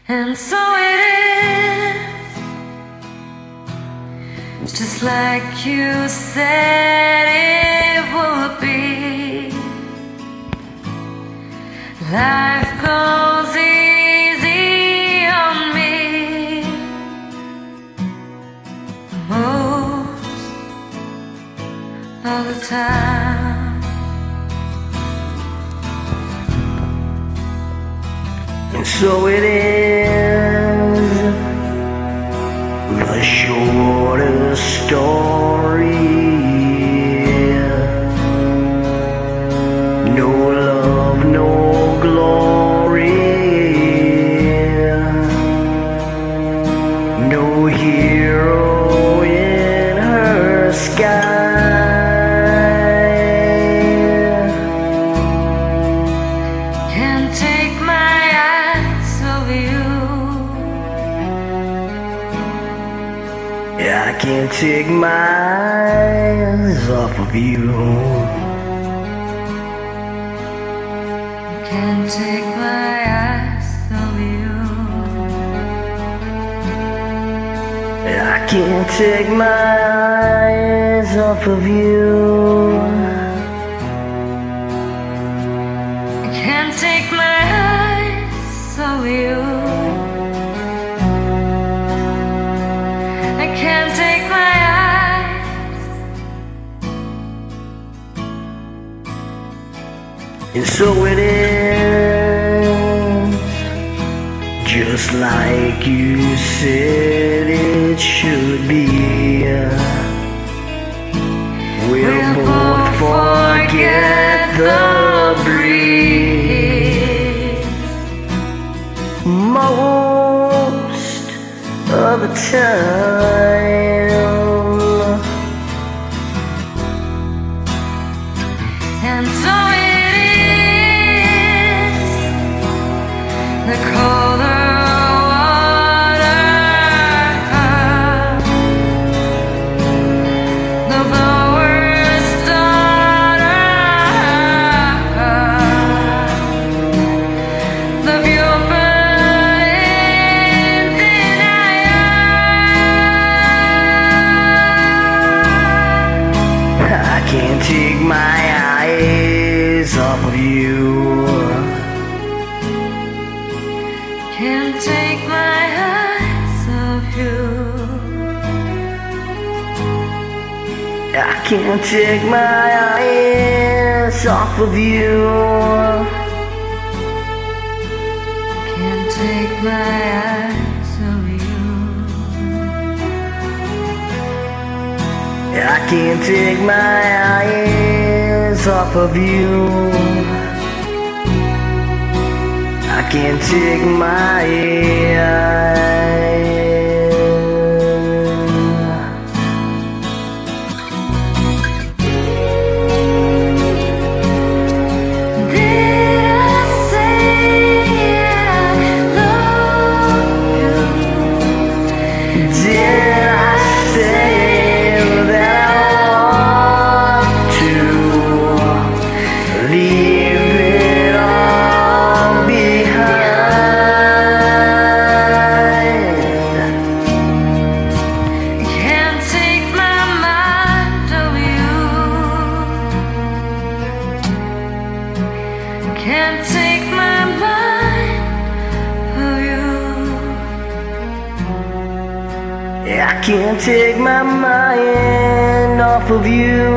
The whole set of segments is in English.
And so it is, just like you said it would be. Life goes easy on me most of the time. And so it is, the shortest story. No love, no glory, no hero in her sky. Can't take my eyes off you. Yeah, I can't take my eyes off of you. Can't take my eyes off you. Yeah, I can't take my eyes off of you. I can't take my eyes off you. I can't take my eyes. And so it is, just like you said it should be. We'll both forget the breeze most of the time. And so it is, the colder water, the blower's daughter, the view burning denial. I can't take my eyes off of you. Can't take my eyes off you. I can't take my eyes off of you. Can't take my eyes off you. I can't take my eyes off of you. I can't take my eyes. Did I say I love you? Did I say that I want to leave it all behind? Can't take my mind off you. Can't take my mind off you. I can't take my mind off of you.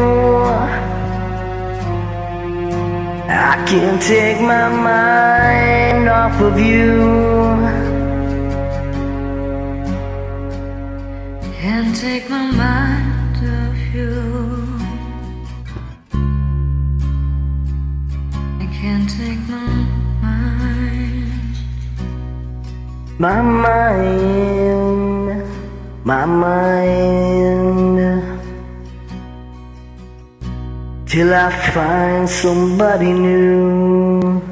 I can't take my mind off of you. Can't take my mind off you. I can't take my mind. My mind, my mind, till I find somebody new.